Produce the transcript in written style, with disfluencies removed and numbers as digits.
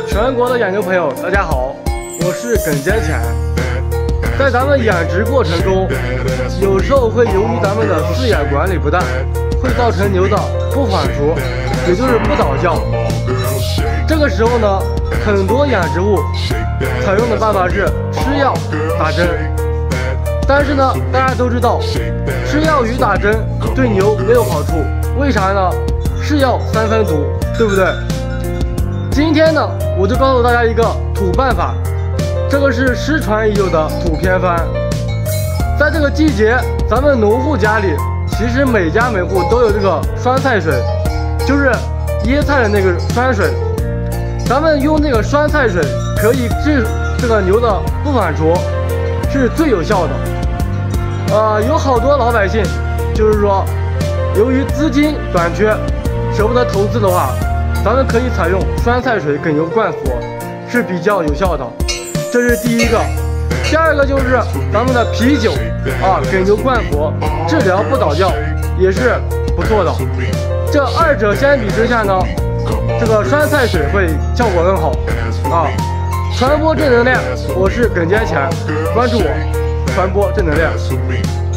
全国的养牛朋友，大家好，我是耿坚强。在咱们养殖过程中，有时候会由于咱们的饲养管理不当，会造成牛的不反刍，也就是不早教。这个时候呢，很多养殖户采用的办法是吃药打针。但是呢，大家都知道，吃药与打针对牛没有好处，为啥呢？是药三分毒，对不对？今天呢，我就告诉大家一个土办法，这个是失传已久的土偏方。在这个季节，咱们农户家里其实每家每户都有这个酸菜水，就是椰菜的那个酸水。咱们用那个酸菜水可以治这个牛的不反刍，是最有效的。有好多老百姓就是说，由于资金短缺，舍不得投资的话，咱们可以采用酸菜水给牛灌服，是比较有效的。这是第一个。第二个就是咱们的啤酒给牛灌服，治疗不早教也是不错的。这二者相比之下呢，这个酸菜水会效果更好传播正能量，我是耿坚强，关注我，传播正能量。